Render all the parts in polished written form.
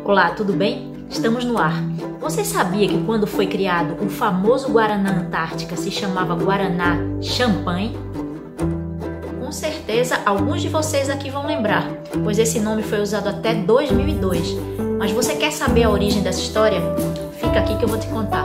Olá, tudo bem? Estamos no ar. Você sabia que quando foi criado o famoso Guaraná Antártica se chamava Guaraná Champanhe? Com certeza alguns de vocês aqui vão lembrar, pois esse nome foi usado até 2002. Mas você quer saber a origem dessa história? Fica aqui que eu vou te contar.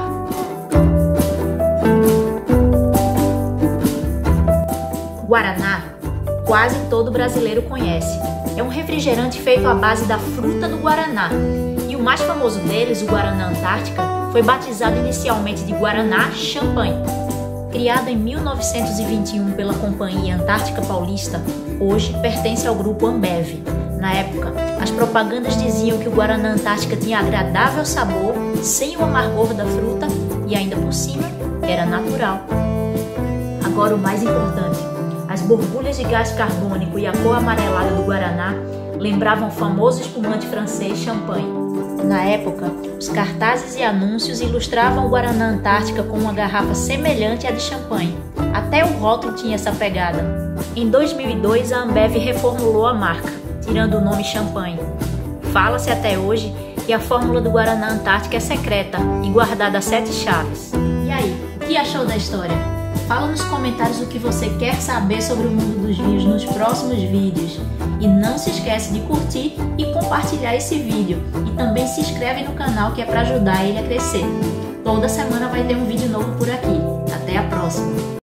Guaraná, quase todo brasileiro conhece. É um refrigerante feito à base da fruta do guaraná. E o mais famoso deles, o Guaraná Antártica, foi batizado inicialmente de Guaraná Champanhe. Criado em 1921 pela Companhia Antártica Paulista, hoje pertence ao grupo Ambev. Na época, as propagandas diziam que o Guaraná Antártica tinha agradável sabor, sem o amargor da fruta e ainda por cima, era natural. Agora o mais importante. As borbulhas de gás carbônico e a cor amarelada do Guaraná lembravam o famoso espumante francês Champanhe. Na época, os cartazes e anúncios ilustravam o Guaraná Antártica com uma garrafa semelhante à de champanhe. Até o rótulo tinha essa pegada. Em 2002, a Ambev reformulou a marca, tirando o nome Champanhe. Fala-se até hoje que a fórmula do Guaraná Antártica é secreta e guardada a 7 chaves. E aí, o que achou da história? Fala nos comentários o que você quer saber sobre o mundo dos vinhos nos próximos vídeos. E não se esquece de curtir e compartilhar esse vídeo. E também se inscreve no canal que é para ajudar ele a crescer. Toda semana vai ter um vídeo novo por aqui. Até a próxima!